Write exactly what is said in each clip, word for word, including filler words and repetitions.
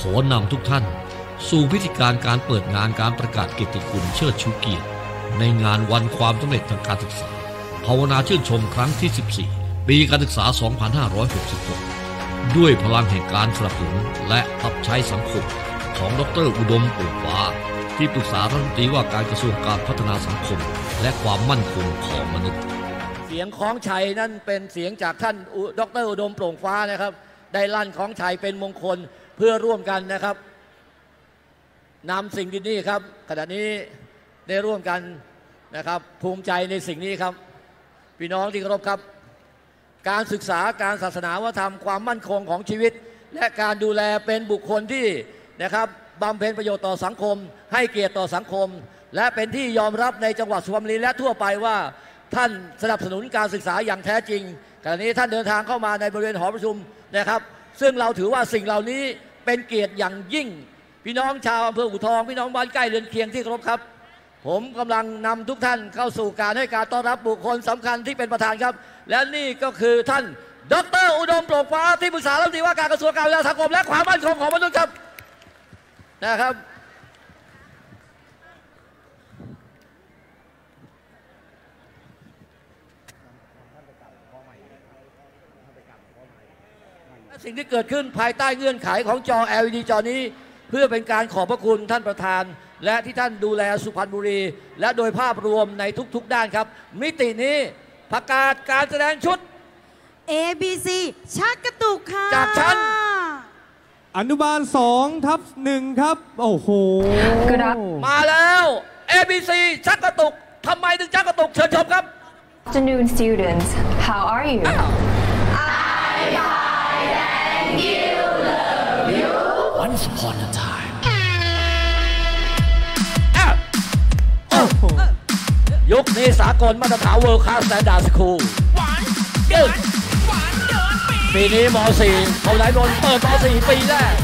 อนำทุกท่านสู่พิธีการการเปิดงานการประกาศเกียรติคุณเชิดชูเกียรติในงานวันความสำเร็จทางการศึกษาภาวนาชื่นชมครั้งที่สิบสี่ปีการศึกษา สองพันห้าร้อยหกสิบหก ด้วยพลังแห่งการสนับสนุนและรับใช้สังคมของดร.อุดมโป่งฟ้าที่ปรึกษารัฐมนตรีว่าการกระทรวงการพัฒนาสังคมและความมั่นคงของมนุษย์เสียงของชัยนั่นเป็นเสียงจากท่านดร.อุดมโปร่งฟ้านะครับได้ลั่นของชัยเป็นมงคลเพื่อร่วมกันนะครับนำสิ่งดีๆครับขณะนี้ได้ร่วมกันนะครับภูมิใจในสิ่งนี้ครับพี่น้องที่เคารพครับการศึกษาการศาสนาวัฒนธรรมความมั่นคงของชีวิตและการดูแลเป็นบุคคลที่นะครับบำเพ็ญประโยชน์ต่อสังคมให้เกียรติต่อสังคมและเป็นที่ยอมรับในจังหวัดสุพรรณบุรีและทั่วไปว่าท่านสนับสนุนการศึกษาอย่างแท้จริงขณะนี้ท่านเดินทางเข้ามาในบริเวณหอประชุมนะครับซึ่งเราถือว่าสิ่งเหล่านี้เป็นเกียรติอย่างยิ่งพี่น้องชาวอำเภออู่ทองพี่น้องบ้านใกล้เรือนเคียงที่เคารพครับผมกำลังนำทุกท่านเข้าสู่การให้การต้อนรับบุคคลสำคัญที่เป็นประธานครับและนี่ก็คือท่านดร.อุดมโปร่งฟ้าที่ปรึกษารัฐมนตรีว่าการกระทรวงการพัฒนาสังคมและความมั่นคงของมนุษย์ครับนะครับสิ่งที่เกิดขึ้นภายใต้เงื่อนไขของจอ แอล อี ดี จอนี้เพื่อเป็นการขอบพระคุณท่านประธานและที่ท่านดูแลสุพรรณบุรีและโดยภาพรวมในทุกๆด้านครับมิตินี้ประกาศการแสดงชุดเอ บี ซี ชักกระตุกค่ะจากชั้นอนุบาลสองทับหนึ่งครับโอ้โหมาแล้ว เอ บี ซี ชักกระตุกทำไมถึงชักกระตุกเชิญชมครับ Afternoon students how are you Once upon a time ยุคนี้สากลมาตรฐาน World Class Standard School ปีนี้ม.สี่ เขาไหนนนเปิดม.สี่ ปีแรก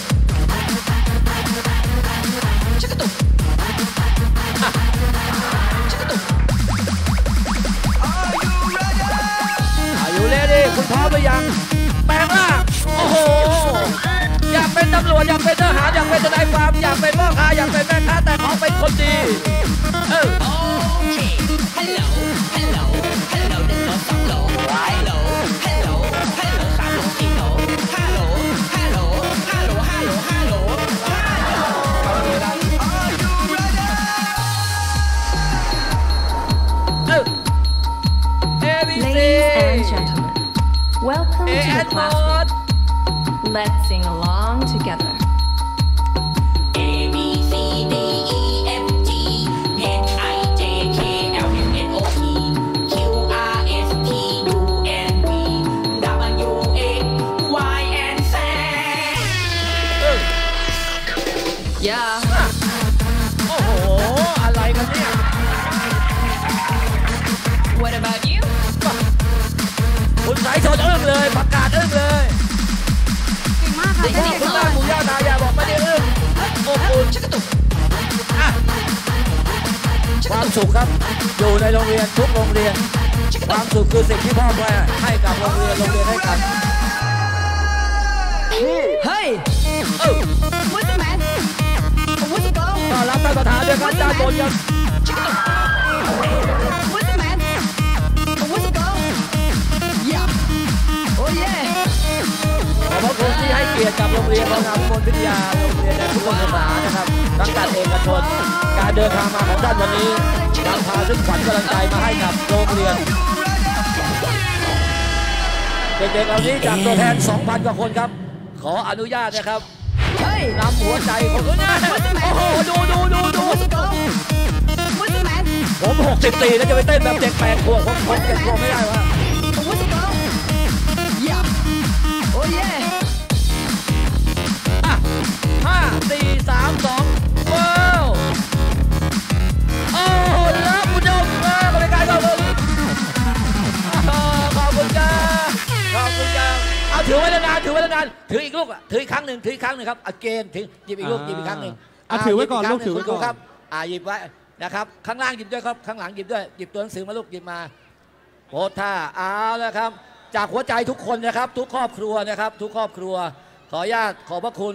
อายุเลดี้คุณพร้อมหรือยังแปลงร่างโอ้โหอยากเป็นตำรวจอยากเป็นทหารอยากเป็นทนายความอยากเป็นพ่อค้าอยากเป็นแม่ค้าแต่ขอเป็นคนดีเออโอเคฮัลโหลฮัลโหลฮัลโหลหนึ่งสองสามโหลฮัลโหลฮัลโหลฮัลโหลสามโหลสี่โหลห้าโหลฮัลโหลฮัลโหลฮัลโหลฮัลโหล Ladies and gentlemen, welcome to the classroom. Let's sing along together. A B C D E F G H I J K L M N O P Q R S T U N V W X Y and Z. Yeah. โอ้โหอะไรกันเนี่ย What about you? คุณสายชนอึ้งเลยประกาศอึ้งเลยเก่งมากค่ะคุณแม่ปู่ย่าตายายบอกไม่ได้อึ้งอบอุ่นความสุขครับอยู่ในโรงเรียนทุกโรงเรียนความสุขคือสิ่งที่พ่อแม่ให้กับโรงเรียนโรงเรียนให้กันเฮ้ยเออ What's the man What's the girl ต้อนรับท่านประธานด้วยครับด้านบนครับ What's the man What's the girl Yeah Oh yeah ขอบพระคุณที่ให้เกียรติกับโรงเรียนพระนามมนพิทยาโรงเรียนในทุกภาษานะครับทั้งการเอกชนการเดินทางมาของท่านวันนี้นำพาซึ่งขวัญกำลังใจมาให้กับโรงเรียนเด็กๆเหล่านี้จากตัวแทน สองพัน กว่าคนครับขออนุญาตนะครับนำหัวใจของคุณเนี่ยโอ้โหดูดูดูดูผมหกสิบสี่แล้วจะไปเต้นแบบเด็กแปดขวบผมผมเจ็ดขวบไม่ได้วะโอ้ยห้าสี่สามสองว้าวโอ้โหแล้วคุณโยมเออกรรมการก็เลยขอบคุณจ้าขอบคุณจ้าเอาถือไว้นานถือไว้นานถืออีกลูกอ่ะถืออีกครั้งหนึ่งถืออีกครั้งหนึ่งครับอเกนถือหยิบอีกลูกหยิบอีกครั้งหนึ่งอ่ะถือไว้ก่อนลูกถือไว้ก่อนครับอ่าหยิบไว้นะครับข้างล่างหยิบด้วยครับข้างหลังหยิบด้วยหยิบตัวหนังสือมาลูกหยิบมาโพสท่าเอาแล้วครับจากหัวใจทุกคนนะครับทุกครอบครัวนะครับทุกครอบครัวขออนุญาตขอบพระคุณ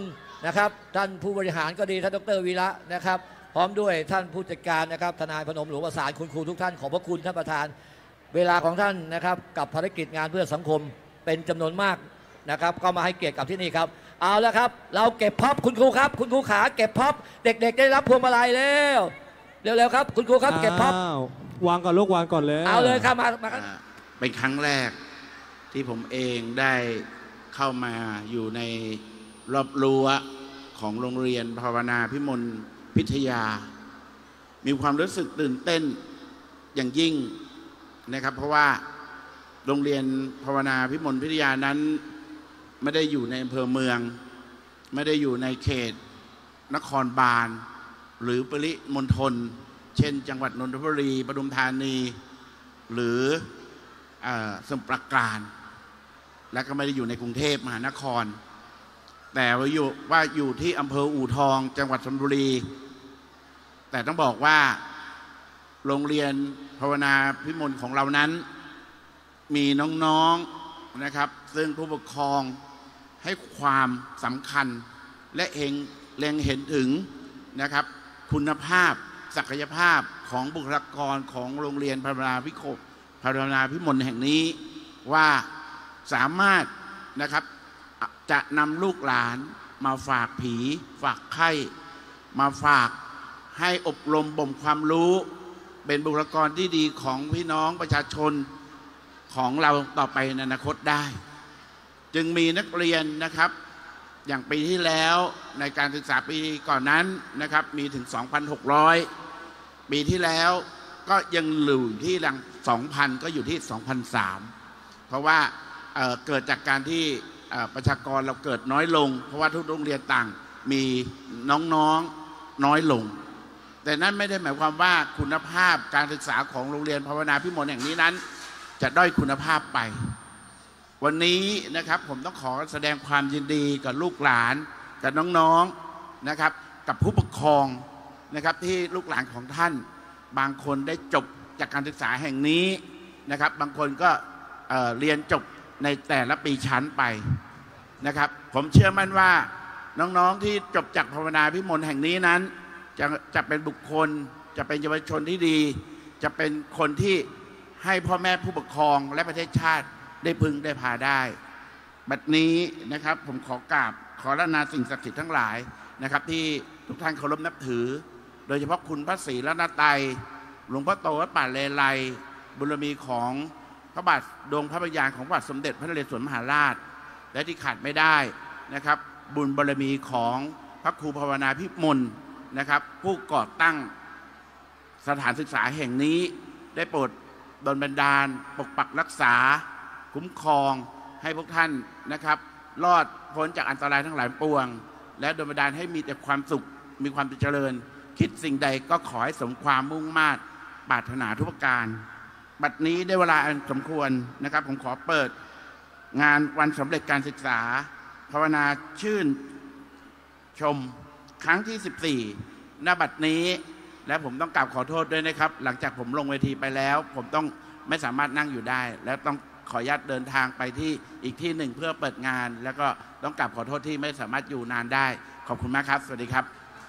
นะครับท่านผู้บริหารก็ดีท่านดร.วีระนะครับพร้อมด้วยท่านผู้จัดการนะครับทนายพนมหลวงประสานคุณครูทุกท่านขอบพระคุณท่านประธานเวลาของท่านนะครับกับภารกิจงานเพื่อสังคมเป็นจำนวนมากนะครับก็มาให้เกียรติกับที่นี่ครับเอาละครับเราเก็บพับคุณครูครับคุณครูขาเก็บพับเด็กๆได้รับพวงมาลัยแล้วเร็วๆครับคุณครูครับเก็บพับวางก่อนลูกวางก่อนเลยเอาเลยครับมามาเป็นครั้งแรกที่ผมเองได้เข้ามาอยู่ในรอบรั้วของโรงเรียนภาวนาพิมลพิทยามีความรู้สึกตื่นเต้นอย่างยิ่งนะครับเพราะว่าโรงเรียนภาวนาพิมลพิทยานั้นไม่ได้อยู่ในอำเภอเมืองไม่ได้อยู่ในเขตนครบาลหรือปริมณฑลเช่นจังหวัดนนทบุรีปทุมธานีหรือสมุทรปราการและก็ไม่ได้อยู่ในกรุงเทพมหานครแต่ว่าอยู่ว่าอยู่ที่อำเภออู่ทองจังหวัดชลบุรีแต่ต้องบอกว่าโรงเรียนภาวนาพิมลของเรานั้นมีน้องๆนะครับซึ่งผู้ปกครองให้ความสำคัญและเห็นเล็งเห็นถึงนะครับคุณภาพศักยภาพของบุคลากรของโรงเรียนภาวนาพิโคภาวนาพิมลแห่งนี้ว่าสามารถนะครับจะนำลูกหลานมาฝากผีฝากไข้มาฝากให้อบรมบ่มความรู้เป็นบุคลากรที่ดีของพี่น้องประชาชนของเราต่อไปในอนาคตได้จึงมีนักเรียนนะครับอย่างปีที่แล้วในการศึกษาปีก่อนนั้นนะครับมีถึง สองพันหกร้อย ปีที่แล้วก็ยังอยู่ที่หลัง สองพัน ก็อยู่ที่ สองพันสาม เพราะว่า เอ่อ เกิดจากการที่ประชากรเราเกิดน้อยลงเพราะว่าทุกโรงเรียนต่างมีน้องๆน้อยลงแต่นั่นไม่ได้หมายความว่าคุณภาพการศึกษาของโรงเรียนภาวนาพิมลแห่งนี้นั้นจะด้อยคุณภาพไปวันนี้นะครับผมต้องขอแสดงความยินดีกับลูกหลานกับน้องๆนะครับกับผู้ปกครองนะครับที่ลูกหลานของท่านบางคนได้จบจากการศึกษาแห่งนี้นะครับบางคนก็เอ่อเรียนจบในแต่ละปีชั้นไปนะครับผมเชื่อมั่นว่าน้องๆที่จบจากภาวนาพิมลแห่งนี้นั้นจะจะเป็นบุคคลจะเป็นเยาวชนที่ดีจะเป็นคนที่ให้พ่อแม่ผู้ปกครองและประเทศชาติได้พึงได้พาได้บัดนี้นะครับผมขอกราบขอรัตนาสิ่งศักดิ์สิทธิ์ทั้งหลายนะครับที่ทุกท่านเคารพนับถือโดยเฉพาะคุณพระศรีรัตนตรัยหลวงพ่อโตวัดป่าเลไลบุญมีของพระบาทดวงพระบรรยายของพระบาทสมเด็จพระนเรศวรมหาราชและที่ขาดไม่ได้นะครับบุญบารมีของพระครูภาวนาพิมลนะครับผู้ก่อตั้งสถานศึกษาแห่งนี้ได้โปรดดลบันดาลปกปักรักษาคุ้มครองให้พวกท่านนะครับรอดพ้นจากอันตรายทั้งหลายปวงและดลบันดาลให้มีแต่ความสุขมีความเจริญคิดสิ่งใดก็ขอให้สมความมุ่งมา่ปรารถนาทุกประการบัดนี้ได้เวลาอันสมควรนะครับผมขอเปิดงานวันสำเร็จการศึกษาภาวนาชื่นชมครั้งที่สิบสี่ณบัดนี้และผมต้องกราบขอโทษด้วยนะครับหลังจากผมลงเวทีไปแล้วผมต้องไม่สามารถนั่งอยู่ได้และต้องขออนุญาตเดินทางไปที่อีกที่หนึ่งเพื่อเปิดงานแล้วก็ต้องกราบขอโทษที่ไม่สามารถอยู่นานได้ขอบคุณมากครับสวัสดีครับ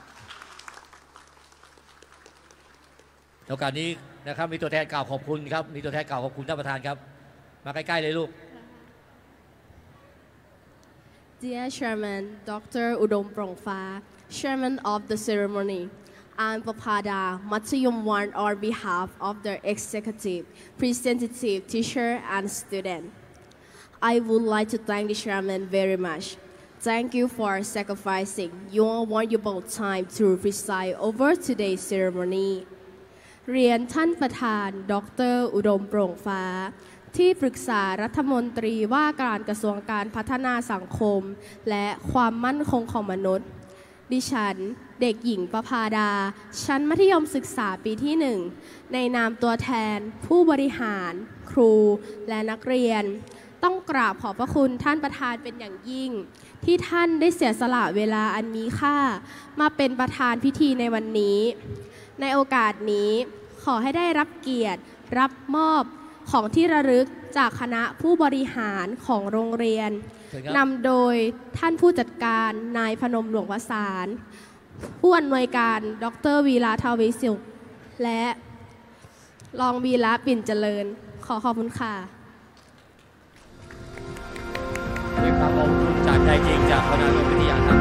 ในโอกาสนี้นะครับมีตัวแทนกล่าวขอบคุณครับมีตัวแทนกล่าวขอบคุณท่านประธานครับมาใกล้ๆเลยลูก Dear Chairman Doctor Udom Prongfa Chairman of the ceremony I'm Papada Mathayom one on behalf of the executive, representative, teacher and student. I would like to thank the chairman very much. Thank you for sacrificing your valuable time to preside over today's ceremony. เรียนท่านประธานดรอุดมโปร่งฟ้าที่ปรึกษารัฐมนตรีว่าการกระทรวงการพัฒนาสังคมและความมั่นคงของมนุษย์ดิฉันเด็กหญิงประภาดาชั้นมัธยมศึกษาปีที่หนึ่งในนามตัวแทนผู้บริหารครูและนักเรียนต้องกราบขอบพระคุณท่านประธานเป็นอย่างยิ่งที่ท่านได้เสียสละเวลาอันมีค่ามาเป็นประธานพิธีในวันนี้ในโอกาสนี้ขอให้ได้รับเกียรติรับมอบของที่ระลึกจากคณะผู้บริหารของโรงเรียนเชิญครับนำโดยท่านผู้จัดการนายพนมหลวงวสานผู้อำนวยการดรวีระทวีสุขและรองวีระปิ่นเจริญ ขอขอบคุณค่ะด้วยความขอบคุณจากใจจริงจากคณะวิทยา